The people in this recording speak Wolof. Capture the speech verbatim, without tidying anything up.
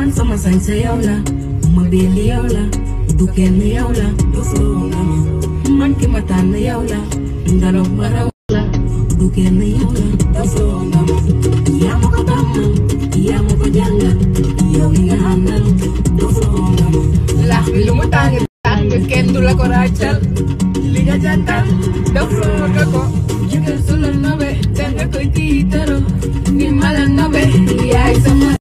man sama sañse yow la ma belli yow la du kenn yow la dofloo nga ma man ki ma tànn yow la ndaloog ba raw la du kenn yow la dofloo nga ma yaa ma ko tàmmal yaa ma ko jàngal yow li nga àndal dofloo nga ma laax bi lu mu tàng tàng kenn du la ko ràccal li nga jàntal dofloo nga ko jigéen su la nobe te nga koy tiitaro ni ma la nobe yaay sama